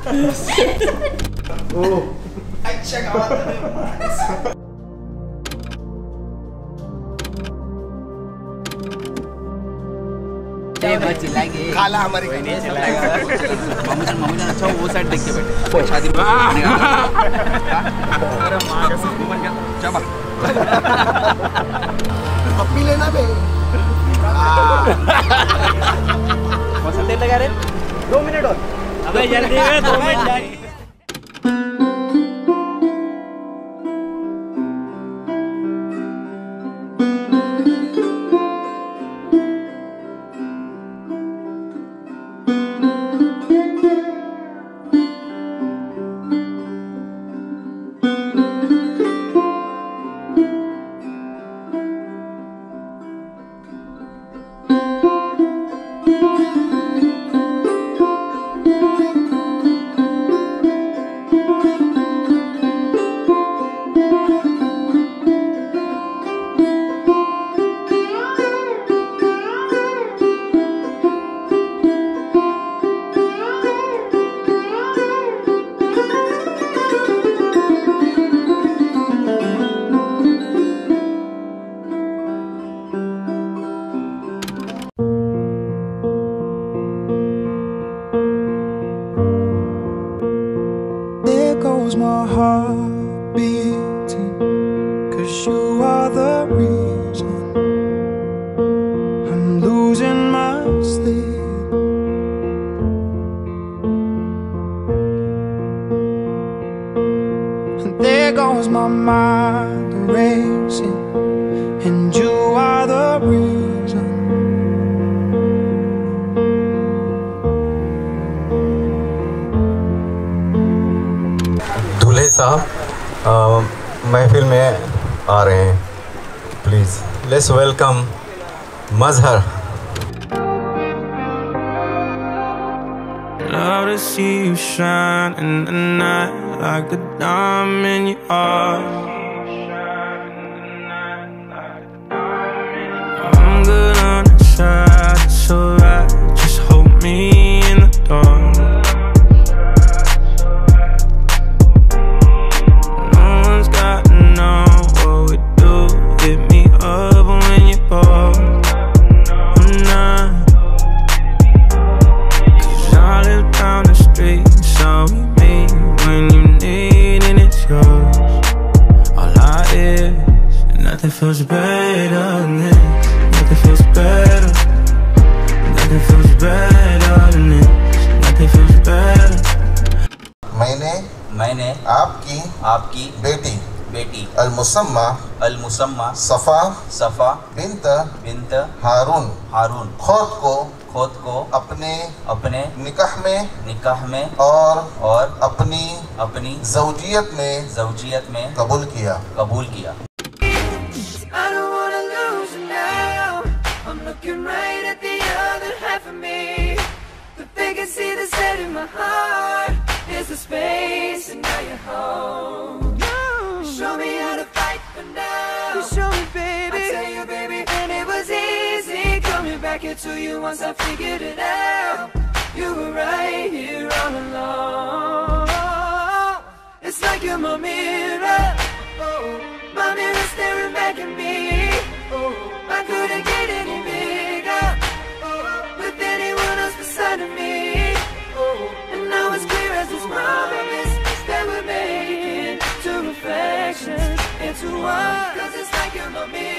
Aiccha gawattane. काला हमारी mummy ने अच्छा वो साइड देख के बैठे शादी पप्पी लेना बे कौन देर लगा रहे 2 मिनट और अबे जल्दी 2 मिनट जाए My heart beating, 'cause you are the reason I'm losing my sleep. And there goes my mind racing, and you are the reason. दूल्हे साहब महफिल में आ रहे हैं, please let's welcome Mazhar. Love to see you shine in the night like a diamond in your heart. I'm good on the side, it's alright. Just hold me in the dark. Nothing feels better than this. Nothing feels better. Nothing feels better than this. Nothing feels better. मैंने आपकी बेटी अल-मुसम्मा सफ़ा bint हारून खुद को अपने निकाह में और अपनी ज़ौजियत में कबूल किया। I don't wanna lose you now. I'm looking right at the other half of me. The vacancy that's set in my heart is the space, and now you're home. You show me how to fight for now. You show me, baby. I tell you, baby, and it was easy coming back into you once I figured it out. You were right here all along. It's like you're my mirror. My mirror staring back at me. I couldn't get any bigger with anyone else beside of me. And now it's clear as this promise that we're making two reflections into one. 'Cause it's like you're my mirror.